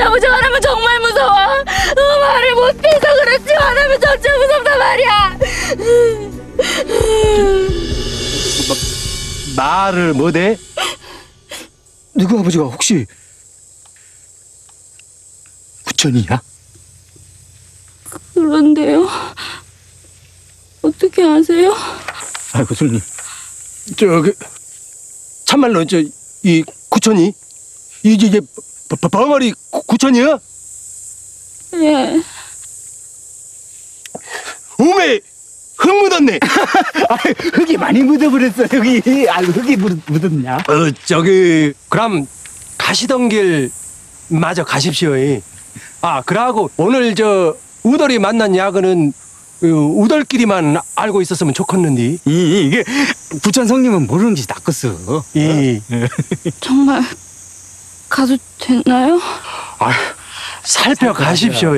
아버지 말하면 정말 무서워. 말을 못해서 그렇지 말하면 진짜 무섭단 말이야. 말을 못해? 누구 아버지가 혹시 구천이야? 그런데요. 어떻게 아세요? 아이고 손님, 참말로 이 구천이 이게 벙어리 구천이야? 예. 오메 흙 묻었네. 흙이 많이 묻어버렸어 여기. 아이고 흙이 묻었냐? 그럼 가시던 길 마저 가십시오. 그러고 오늘 우덜이 만난 야근은 우덜끼리만 알고 있었으면 좋겠는데. 이게 부천 성님은 모르는지 낚았어. 정말 가도 되나요? 살펴가십시오.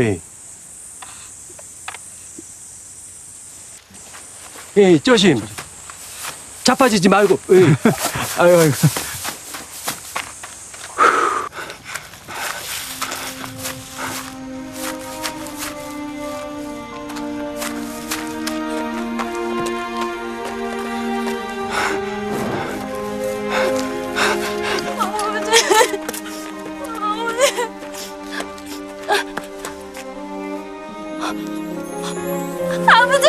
조심. 자빠지지 말고. 아이고. 아버지!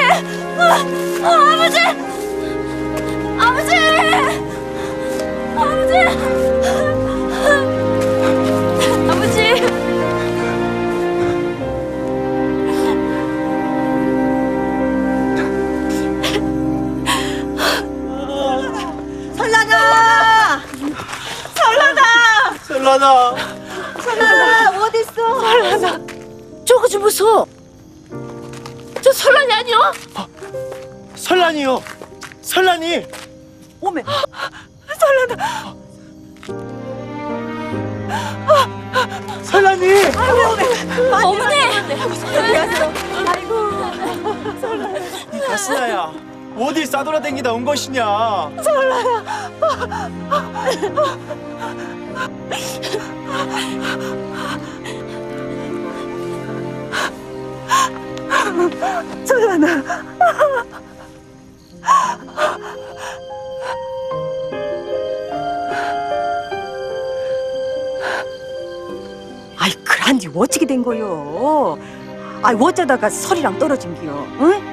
아버지! 아버지! 아버지! 아버지! 설란아! 설란아! 설란아. 설란아 어딨어? 설란아 저거 좀 무서워. 저 설란이 아니야? 설란이요. 설란이. 오메 설란아 설란이. 어머니! 가스나야 어딜 싸돌아댕기다 온 것이냐? 설란아 아이 그란지 어찌게 된 거요? 아이 어쩌다가 설이랑 떨어진 기요? 응?